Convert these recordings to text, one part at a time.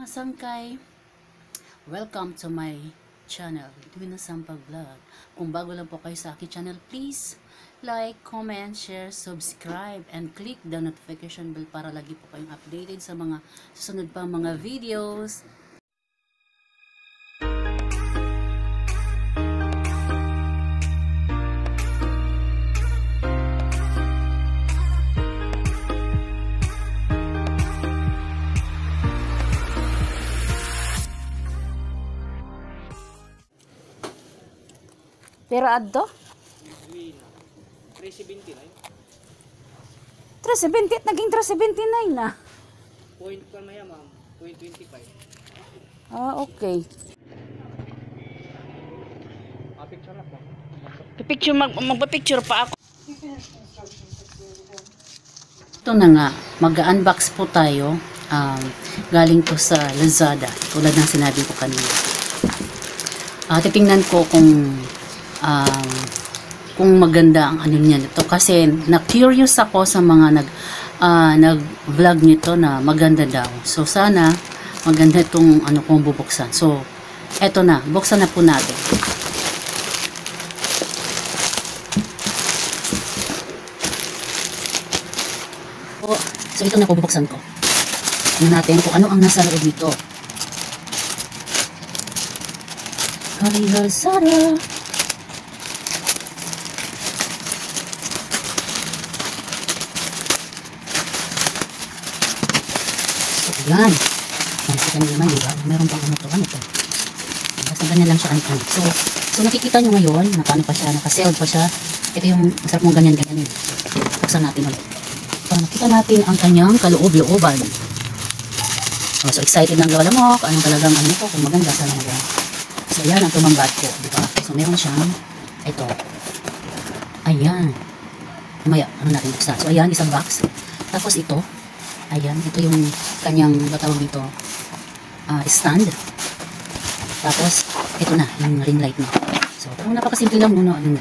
mga sangkay, welcome to my channel, Lidwina Sampag vlog. Kung bago lang po kayo sa aking channel, please like, comment, share, subscribe, and click the notification bell para lagi po kayong updated sa mga susunod pa mga videos. Pero adto? 379. 370 naging 379 na. Point pa na yan, ma'am. 0.25. Ah, okay. Picture na po. Picture magpa-picture pa ako. Ito na nga, mag-unbox po tayo. Galing to sa Lazada, tulad ng sinabi ko kanina. Titingnan ko kung maganda ang ano niya nito kasi na-curious ako sa mga nag-vlog nito na maganda daw. So sana maganda itong ano kung bubuksan. So eto na, buksan na po natin. So ito na po bubuksan ko. Tingnan natin kung ano ang nasa loob nito. Lazada. Yan. Nakikita nyo naman, diba? Meron pang ano to. Basta ganyan lang siya ano. So nakikita nyo ngayon, paano pa siya, naka-sealed pa siya. Ito yung masarap mong ganyan-ganyan. Buksan natin ulit. Para makita natin ang kanyang kaloob-looban. So excited lang gawa mo, anong talagang ano ko, kung maganda sana maganda. So ayan ang tumambat ko, diba? So meron siyang, ito. Ayan. Mamaya, ano natin buksan. So ayan, isang box. Tapos ito. Ayan, ito yung kanyang batawag dito stand. Tapos, ito na, yung ring light na. So, parang napakasimple lang muna. Ano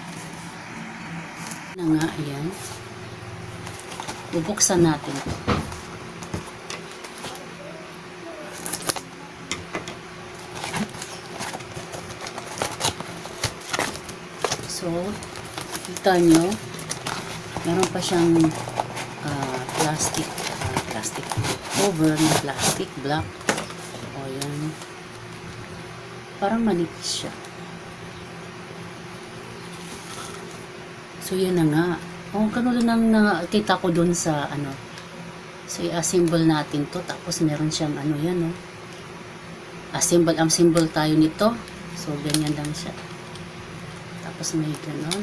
na nga, ayan. Bubuksan natin. So, kita nyo, meron pa siyang plastic cover na plastic black. O yan, parang manipis siya. So yan na nga. Ganun lang nakita ko dun sa ano. So i-assemble natin to, tapos meron siyang ano yan, no. Assemble tayo nito. So ganyan lang siya. Tapos may ganon.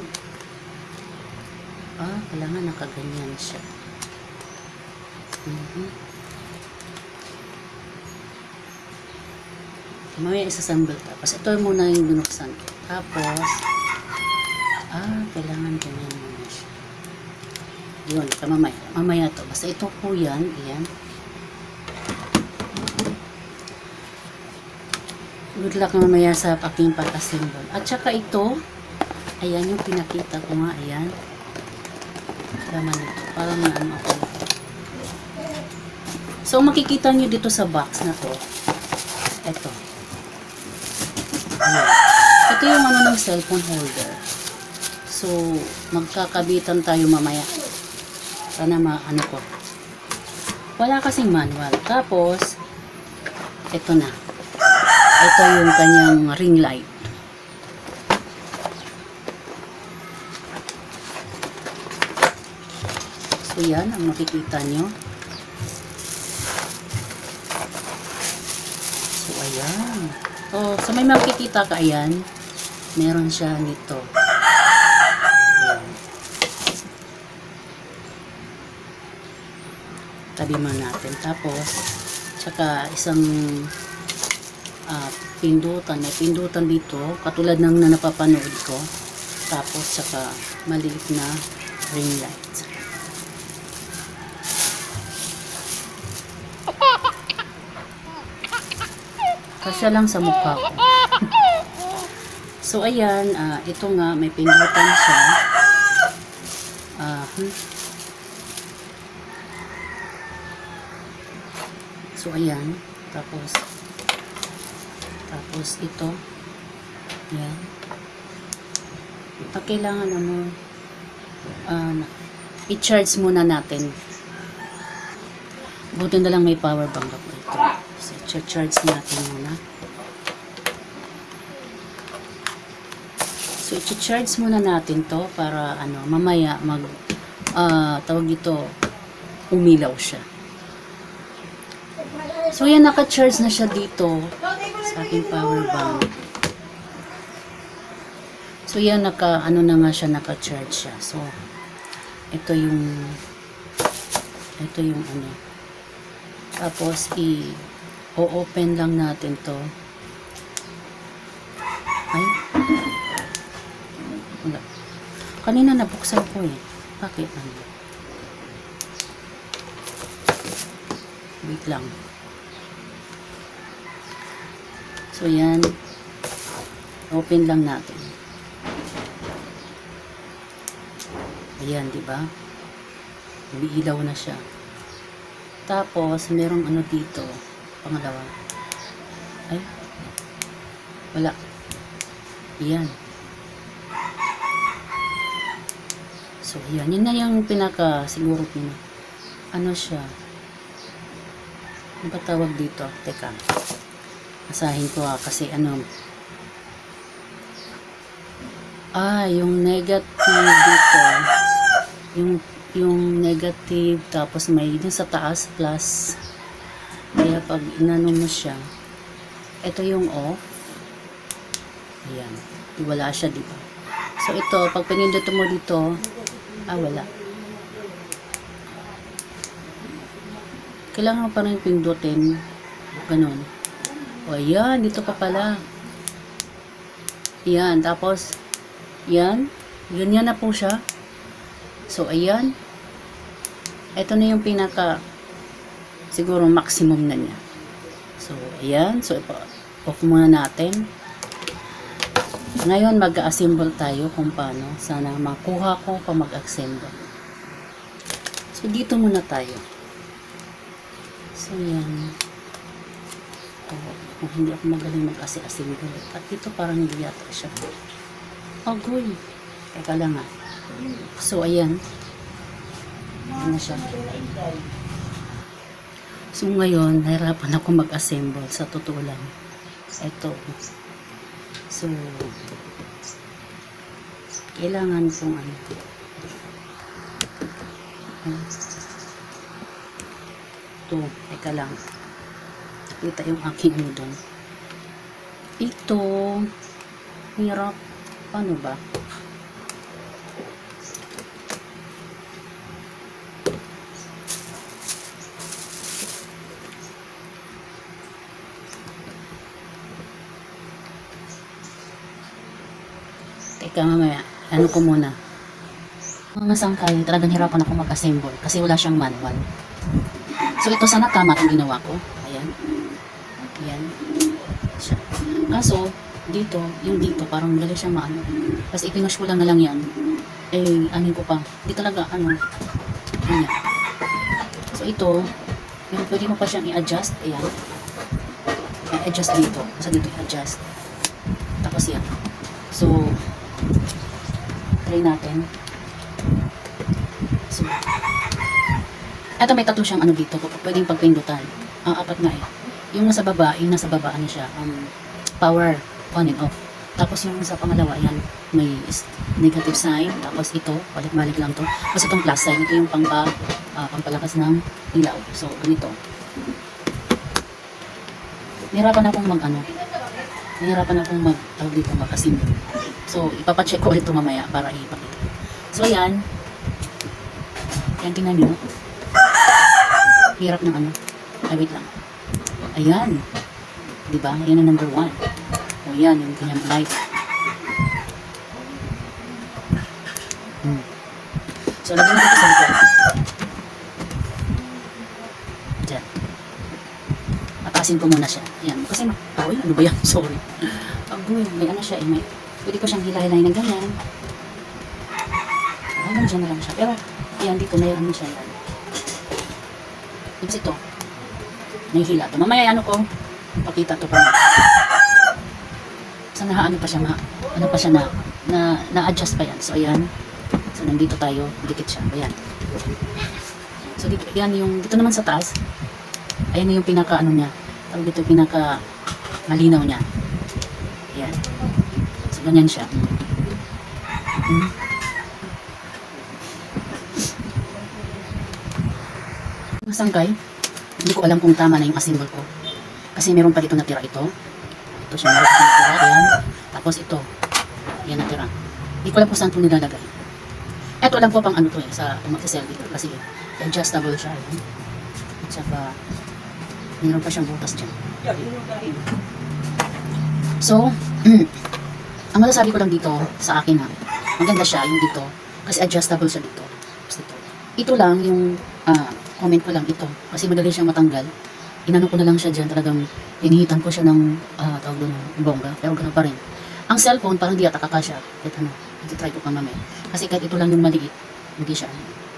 Kailangan nakaganyan siya. Mamaya isassemble. Tapos ito muna yung binuksan ko. Tapos kailangan ganyan muna siya. Yun, mamaya to. Basta ito po yan. Ayan. Good luck mamaya sa aking pag-assemble. At saka ito, ayan yung pinakita ko nga. Ayan. Laman ito. Parang ano ako. So, makikita nyo dito sa box na to. Ito. Ayan. Ito yung ano ng cellphone holder. So, magkakabitan tayo mamaya. Sana ano ko. Wala kasing manual. Tapos, ito na. Ito yung kanyang ring light. So, yan ang makikita nyo. So, ayan. So may makikita ka, ayan. Meron siya nito. Ayan. Tabi mo natin. Tapos, tsaka isang pindutan. May pindutan dito. Katulad ng napapanood ko. Tapos, tsaka maliit na ring light. Kasya lang sa mukha ko. So, ayan. Ito nga, may pindutan siya. So, ayan. Tapos ito. Yan. Pag kailangan i-charge muna natin. Buti na lang may power bank ako ito. So, i-charge natin muna. So, i-charge muna natin to para mamaya tawag ito, umilaw siya. So, yan, naka-charge na siya dito sa ating power bank. So, yan, na nga siya, naka-charge siya. So, ito yung Tapos, i-open lang natin to. Ay. Wala. Kanina nabuksan ko eh. Bakit? Wait lang. So, yan. Open lang natin. Ayan, diba? Umiilaw na siya. Tapos, merong dito. Pangalawa. Ay. Wala. Ayan. So, ayan. Yun na yung siguro siya. Ano ba tawag dito? Teka. Asahin ko kasi yung negative dito. Yung negative, tapos may dun sa taas plus. Kaya pag inano mo siya, ito yung off. Ayan. Wala siya, diba? So, ito, pag pinindot mo dito, wala. Kailangan pa rin pindutin. Ganun. O, ayan. Dito pa pala. Ayan. Tapos, yan. Ganyan na po siya. So, ayan. Ito na yung siguro maximum na niya. So, ayan. So, off muna natin. Ngayon, mag-assemble tayo kung paano. Sana makuha ko pa mag-assemble. So, dito muna tayo. So, yan. Kung hindi ako magaling mag-assemble. At dito parang hindi yata siya. Agoy. Teka lang nga. So, ayan. Ayan na siya. So, ngayon, nahirapan ako mag-assemble. Sa totoo lang. Ito. So, kailangan kong ito. Teka lang. Kita yung aking doon. Ito. Hirap. Paano ba? Teka, mamaya. Ano ko muna? Mga sangkay, talagang hirapan ako mag-assemble kasi wala siyang manual. So, ito sana tama ang ginawa ko. Ayan. Ayan. Siya. Kaso, dito, yung dito, parang dali siyang maano. Kasi ipinush ko lang na lang yan. Anin ko pa. Di talaga, Ayan. So, ito, pwede mo pa siyang i-adjust. Ayan. I-adjust dito. Kasi dito i-adjust. Tapos yan. So, try natin. So, eto may tatlo siyang dito. Pwedeng pagpindutan. Apat nga eh. Yung nasa baba, siya. Power, on and off. Tapos yung sa pangalawa, yan, may negative sign. Tapos ito, balik-balik lang to. Tapos itong plus sign, ito yung pampalakas ng ilaw. So, ganito. Nahirapan akong tawag dito, mag-assemble. So, ipapacheck ko ito mamaya para ipakita. So, yan. Yan, tingnan nyo. Hirap ng wait lang. Ayan. Diba? Yan ang number 1. O, yan. Yung kanyang light. So, lagyan natin sa likod. Diyan. Atasin ko muna siya. Ayan. Kasi, ano ba yan? Sorry. Agoy, may siya eh. Pwede ko siyang hilay-hilay ng ganyan. Hanggang dyan na lang siya. Pero, ayan, dito mayroon siya yan. Tapos ito. nahihila to. Mamaya ano ko, pakita to pa. So ano pa siya, ano pa siya na-adjust pa yan. So ayan. So nandito tayo, dikit siya. Ayan. So dito, yan yung, dito naman sa taas, ayan yung pinaka ano niya. Tawag dito pinaka malinaw niya. Ayan. So ganyan siya. Masangkay. Hindi ko alam kung tama na yung assemble ko. Kasi meron pa dito natira ito. Ito siya, meron pa natira. Ayan. Tapos ito. Ayan natira. Hindi ko alam kung saan ito nilalagay. Ito lang po pang ano to eh, sa mag-sell dito. Kasi adjustable siya. Ayan. At saka, meron pa siyang butas dyan. So, ang masasabi ko lang dito sa akin ha, maganda siya yung dito. Kasi adjustable siya dito. Ito lang yung comment ko lang ito. Kasi madali siyang matanggal. Inano ko na lang siya dyan. Talagang hinihitan ko siya ng tawag doon ng bongga. Pero gano'n pa rin. Ang cellphone parang di ataka siya. Kahit ano, try ko pa mamaya. Kasi kahit ito lang yung maliit, hindi siya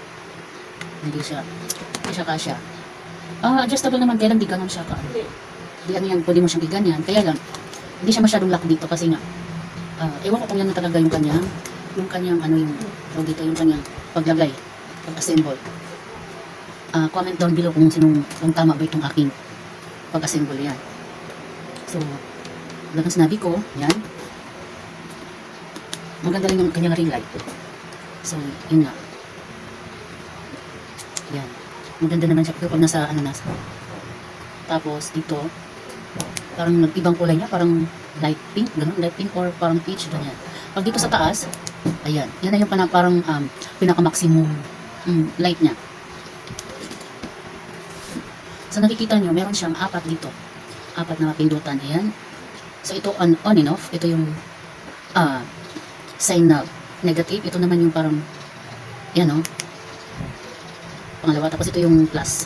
kasya. Adjustable naman, kaya lang di ganun siya ka. Di ano yan, pwede mo siyang iganyan. Kaya lang, hindi siya masyadong lock dito kasi nga, ewan ko kung yan na talaga yung kanyang ano yung, tawag dito, yung kanyang paglagay, pag-assemble. Comment down below kung tama ba itong aking pag-assemble yan. So, lagang sinabi ko, yan. Maganda rin yung kanyang ring light. So, yun nga. Yan. Maganda naman siya pag nasa, tapos, dito, parang ibang kulay niya, parang light pink, gano'n, light pink or parang peach, ganyan. Pag dito sa taas, ayan. Yan na yung parang pinaka-maximum light niya. So nakikita nyo, meron siyang apat dito. Apat na pindutan. Ayan. So ito on and off. Ito yung sign na negative. Ito naman yung parang yan o. Pangalawa. Tapos ito yung plus.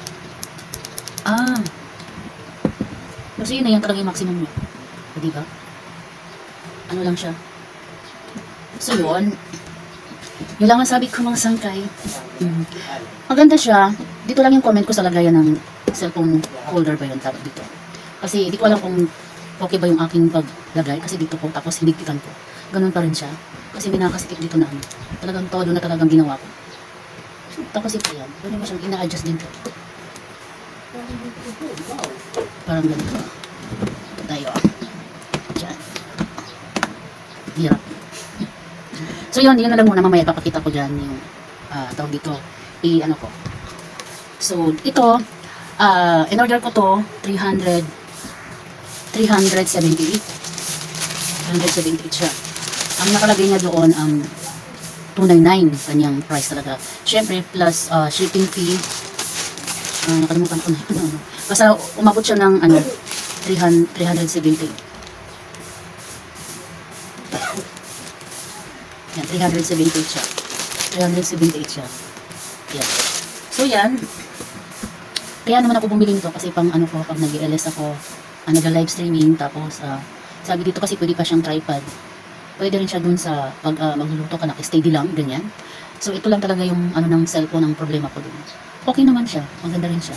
Kasi yun na yan talaga yung maximum niya. O diba? Ano lang siya. So yun. Yun lang ang sabi ko mga sangkay. Maganda siya. Dito lang yung comment ko sa lagayan ng cellphone holder ba yun tawag dito. Kasi hindi ko alam kung okay ba yung aking paglagay. Kasi dito ko, tapos hinigpitan ko. Ganun pa rin siya. Kasi binakasikip dito na ano. Talagang todo na talagang ginawa ko. Tapos ito yan. Pwede mo siyang ina-adjust din to. Parang ganito. Tayo. Diyan. Hirap. So yun na lang muna. Mamaya papakita ko dyan yung tawag dito. Ano ko. So, ito, in-order ko to, 378. 378 siya. Ang nakalagay niya doon, 299, kanyang price talaga. Siyempre, plus shipping fee, nakalimutan ko na. Basta, umabot siya ng, 370. Yan, 378 siya. 378 siya. Yan. So, yan. Kaya naman ako bumili nito kasi pang ano ko, pag nag-LS ako, nag-live streaming, tapos sabi dito kasi pwede pa siyang tripod. Pwede rin siya dun sa pag magluluto ka, naka-steady lang, ganyan. So ito lang talaga yung ano ng cellphone ang problema ko dun. Okay naman siya, maganda rin siya.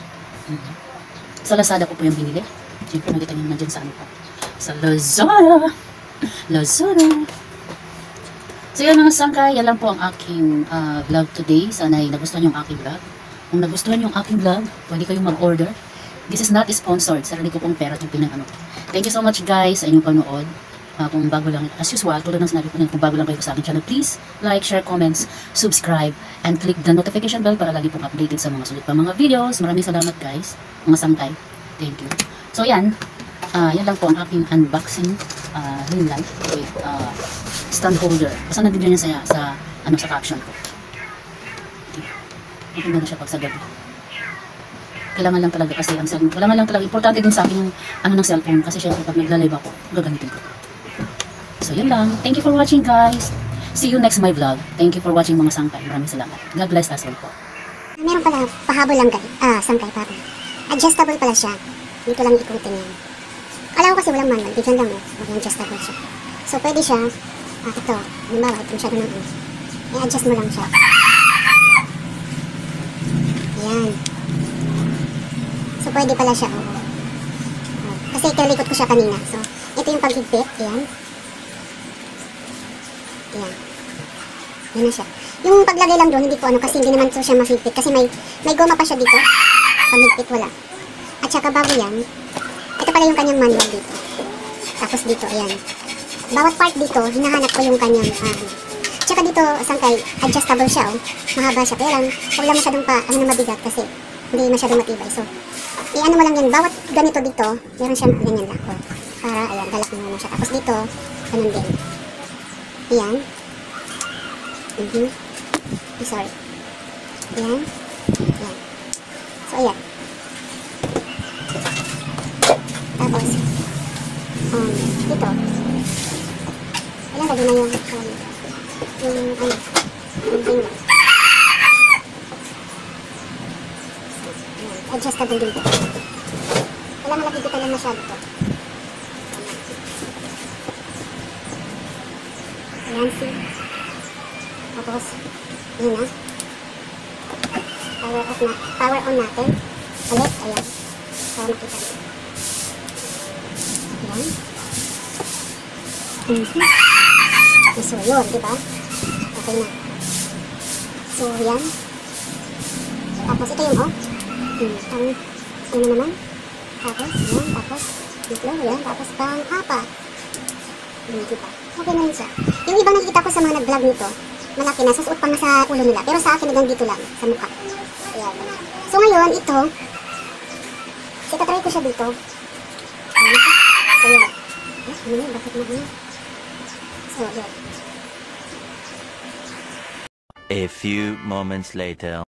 Sa Lazada ko po yung binili. Siyempre nakita niyo naman dyan sa ano pa. Sa Lazada. So yan mga sangkay, yan lang po ang aking vlog today. Sana ay nagustuhan yung aking vlog. Kung nagustuhan yung aking vlog, pwede kayong mag-order. This is not sponsored. Sarili ko pong pera yung pinang-ano. Thank you so much guys sa inyong panood. Kung bago lang, as usual, tulad ng sinabi ko na, kung bago lang kayo sa aking channel, please like, share, comments, subscribe, and click the notification bell para lagi pong updated sa mga sulit pa mga videos. Maraming salamat guys, mga sangkay. Thank you. So yan, yan lang po ang aking unboxing ring light with stand holder. Basta nandun yan sa caption ko. Maganda na siya pag sa gabi. Kailangan lang talaga kasi ang cellphone. Kailangan lang talaga. Importante din sa akin yung ng cellphone. Kasi syempre pag nagla-live ako, gagamitin ko. So yun lang. Thank you for watching guys. See you next my vlog. Thank you for watching mga sangkay. Maraming salamat. God bless us all po. Meron pala pahabol lang sangkay pa. Adjustable pala siya. Dito lang ikutin yan. Alam ko kasi walang manual. Dito lang adjustable siya. So pwede siya. Ito. Halimbawa, ito masyado ng i-adjust mo lang siya. Ayan. So So, pwede pala siya. Oo. Kasi ikalikot ko siya kanina. So, ito yung paghigpit. Ayan. Ayan. Yan na siya. Yung paglagay lang doon, hindi ko ano, kasi hindi naman to siya mahigpit. Kasi may goma pa siya dito. Pamigpit, wala. At saka bago yan, ito pala yung kanyang manual dito. Tapos dito, ayan. Bawat part dito, hinahanap ko yung kanyang, tsaka dito, sangkay, adjustable siya, oh. Mahaba siya. Kaya lang, huwag lang masyadong mabigat kasi hindi masyadong matibay. So, i-ano mo lang yan. Bawat ganito dito, meron siyang ganyan lang. Oh. Para, ayan, galak mo siya. Tapos dito, ganun din. Ayan. Sorry. Ayan. Ayan. So, ayan. Tapos, dito. Ayan, lagi na yung finger. Ayan, adjustable din ito. Kailangan lapitan lang masyado ito. Ayan, see? Tapos, yun na. Power on natin. Ulit, ayan. Para makita nyo. Ayan. So, yun, diba? Okay na. So, yan. Tapos, ito yung, ano naman? Tapos, yan. Tapos, dito, yan. Tapos, pang-apat. Diba? Okay na yun siya. Yung ibang nakikita ko sa mga nag-vlog nito, malaki na, susuot pa nga sa ulo nila. Pero sa akin, hanggang dito lang, sa mukha. Ayan. So, ngayon, ito, itatry ko siya dito. Ayan. So, yan. Ano yun? Bakit na yun? So, yan. A few moments later.